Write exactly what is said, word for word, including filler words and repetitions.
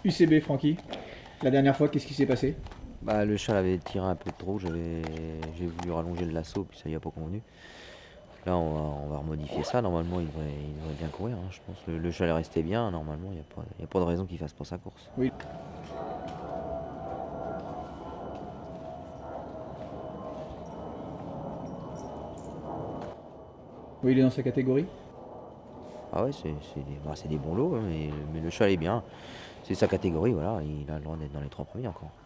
U C B, Francky. La dernière fois, qu'est-ce qui s'est passé? Bah, le cheval avait tiré un peu trop, j'avais, j'ai voulu rallonger le lasso, puis ça y a pas convenu. Là, on va, on va remodifier ça. Normalement, il devrait, il devrait bien courir, hein, je pense. Le, le cheval est resté bien. Normalement, il n'y a, pas- il y a pas de raison qu'il fasse pas sa course. Oui. Oui, il est dans sa catégorie. Ah ouais, c'est c'est des, bah, c'est des bons lots, hein, mais, mais le cheval est bien. C'est sa catégorie, voilà. Il a le droit d'être dans les trois premiers encore.